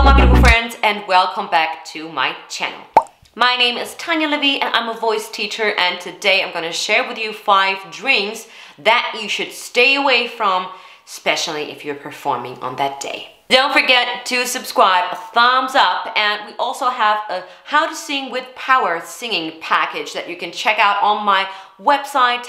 my beautiful friends, and welcome back to my channel. My name is Tanya Levy and I'm a voice teacher, and today I'm going to share with you 5 drinks that you should stay away from, especially if you're performing on that day. Don't forget to subscribe, a thumbs up, and we also have a How to Sing with Power singing package that you can check out on my website,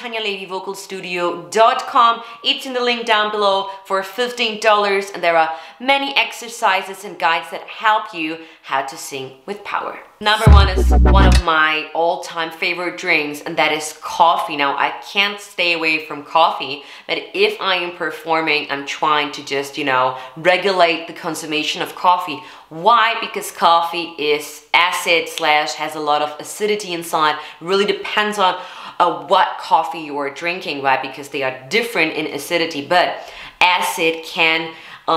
TanyaLevyVocalStudio.com. It's in the link down below for $15, and there are many exercises and guides that help you how to sing with power. Number 1 is one of my all-time favorite drinks, and that is coffee. Now, I can't stay away from coffee, but if I am performing, I'm trying to just, regulate the consumption of coffee. Why? Because coffee is acid / has a lot of acidity inside. Really depends on what coffee you are drinking, right? Because they are different in acidity, but acid can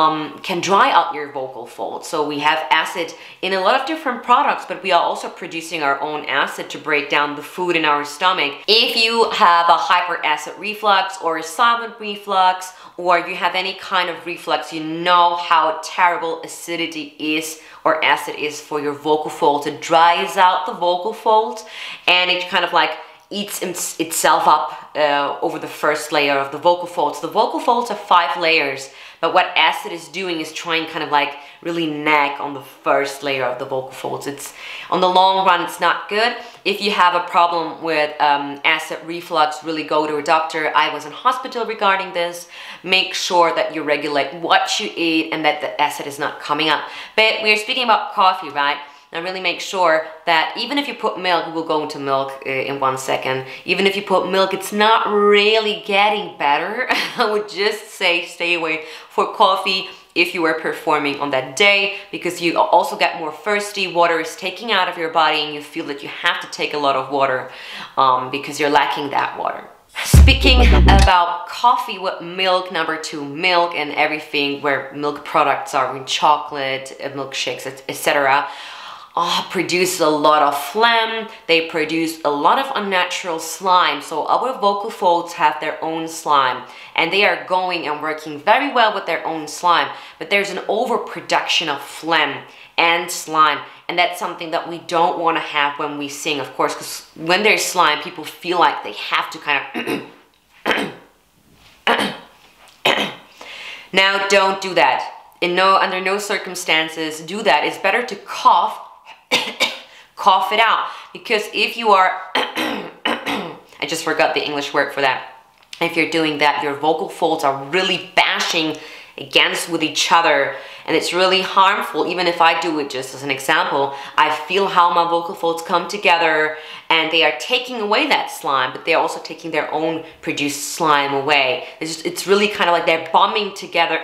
dry out your vocal folds. So we have acid in a lot of different products, but we are also producing our own acid to break down the food in our stomach. If you have a hyperacid reflux or a silent reflux, or you have any kind of reflux, you know how terrible acidity is or acid is for your vocal folds. It dries out the vocal folds and it kind of like eats itself up over the first layer of the vocal folds. The vocal folds are 5 layers, but what acid is doing is trying kind of like really nag on the first layer of the vocal folds. It's on the long run, it's not good. If you have a problem with acid reflux, really go to a doctor. I was in hospital regarding this. Make sure that you regulate what you eat and that the acid is not coming up. But we're speaking about coffee, right? Now really make sure that even if you put milk, we'll go into milk in 1 second. Even if you put milk, it's not really getting better. I would just say stay away for coffee if you are performing on that day, because you also get more thirsty. Water is taking out of your body and you feel that you have to take a lot of water because you're lacking that water. Speaking about coffee with milk, number 2, milk and everything where milk products are in chocolate, milkshakes, etc. Produce a lot of phlegm. They produce a lot of unnatural slime. So our vocal folds have their own slime and they are going and working very well with their own slime, but there's an overproduction of phlegm and slime, and that's something that we don't want to have when we sing, of course, because when there's slime, people feel like they have to kind of Now don't do that. Under no circumstances do that. It's better to cough it out, because if you are I just forgot the English word for that. If you're doing that, your vocal folds are really bashing against with each other, and it's really harmful. Even if I do it just as an example, I feel how my vocal folds come together and they are taking away that slime, but they're also taking their own produced slime away. It's really kind of like they're bombing together.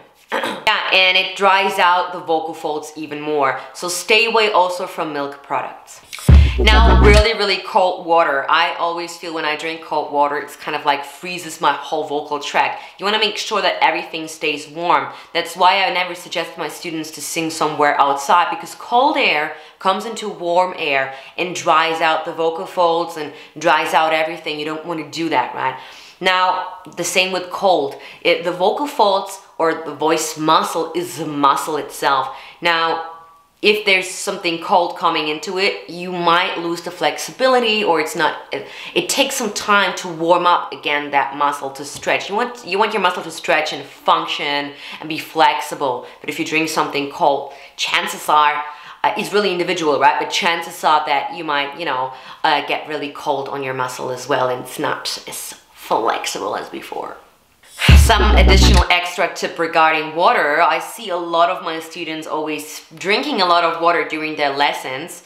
Yeah, and it dries out the vocal folds even more. So stay away also from milk products. Now, really cold water. I always feel when I drink cold water, it's kind of like freezes my whole vocal tract. You want to make sure that everything stays warm. That's why I never suggest my students to sing somewhere outside, because cold air comes into warm air and dries out the vocal folds and dries out everything. You don't want to do that, right? Now, the same with cold. The vocal folds or the voice muscle is the muscle itself. Now, if there's something cold coming into it, you might lose the flexibility, or it takes some time to warm up again that muscle to stretch. You want your muscle to stretch and function and be flexible. But if you drink something cold, chances are, it's really individual, right? But chances are that you might, get really cold on your muscle as well, and it's not as flexible as before. Some additional extra tip regarding water. I see a lot of my students always drinking a lot of water during their lessons.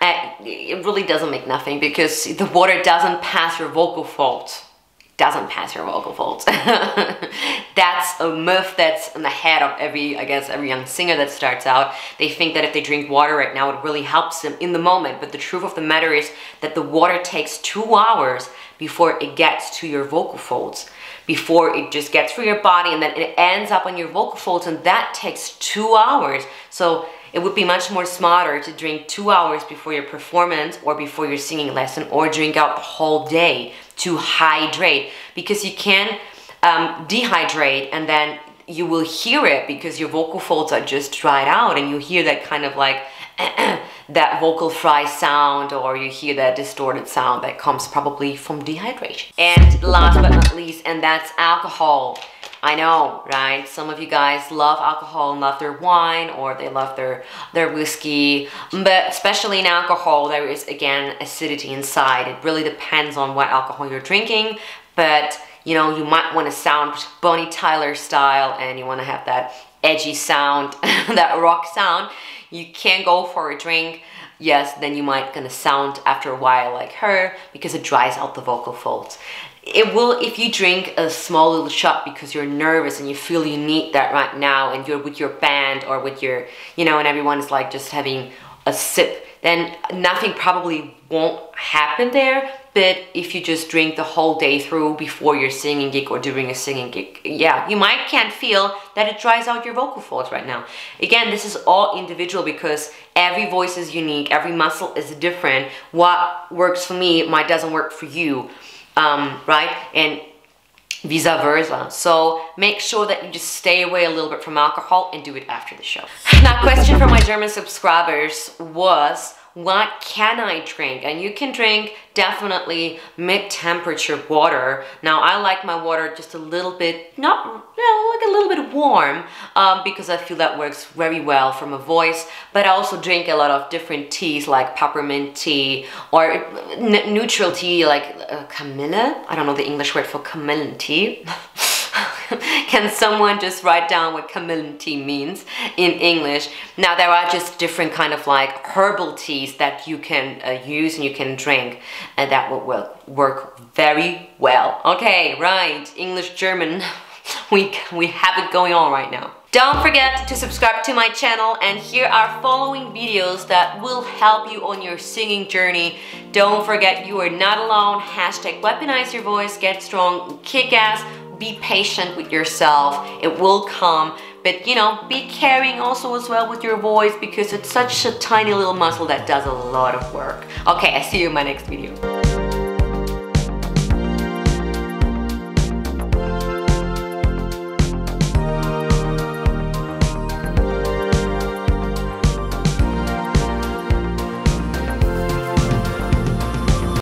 It really doesn't make nothing, because the water doesn't pass your vocal folds. Doesn't pass your vocal folds. That's a myth that's in the head of every young singer that starts out. They think that if they drink water right now, it really helps them in the moment. But the truth of the matter is that the water takes 2 hours before it gets to your vocal folds, before it just gets through your body and then it ends up on your vocal folds, and that takes 2 hours. So it would be much more smarter to drink 2 hours before your performance or before your singing lesson, or drink out the whole day to hydrate, because you can dehydrate and then you will hear it because your vocal folds are just dried out, and you hear that kind of like that vocal fry sound, or you hear that distorted sound that comes probably from dehydration. And last but not least, and that's alcohol. I know, right? Some of you guys love alcohol and love their wine, or they love their whiskey, but especially in alcohol, there is again acidity inside. It really depends on what alcohol you're drinking, but you know, you might want to sound Bonnie Tyler style, and you want to have that edgy sound, that rock sound. You can't go for a drink. Yes, then you might gonna sound after a while like her, because it dries out the vocal folds. It will if you drink a small little shot because you're nervous and you feel you need that right now, and you're with your band or with your, you know, and everyone is like just having a sip, then nothing probably won't happen there. But if you just drink the whole day through before your singing gig or during a singing gig, yeah, you can't feel that it dries out your vocal folds right now. Again, this is all individual because every voice is unique, every muscle is different. What works for me might doesn't work for you, right? And vice versa. So make sure that you just stay away a little bit from alcohol and do it after the show. Now, question from my German subscribers was, what can I drink? And you can drink definitely mid-temperature water. Now, I like my water just a little bit, not, you know, like a little bit warm, because I feel that works very well for my voice. But I also drink a lot of different teas, like peppermint tea or neutral tea, like Kamille. I don't know the English word for kamillen tea. Can someone just write down what kamillen tea means in English? Now, there are just different kind of like herbal teas that you can use and you can drink, and that will work very well. Okay, right, English, German, we have it going on right now. Don't forget to subscribe to my channel, and here are following videos that will help you on your singing journey. Don't forget, you are not alone. Hashtag weaponize your voice, get strong, kick ass. Be patient with yourself, it will come, but you know, be caring also as well with your voice, because it's such a tiny little muscle that does a lot of work. Okay, I see you in my next video.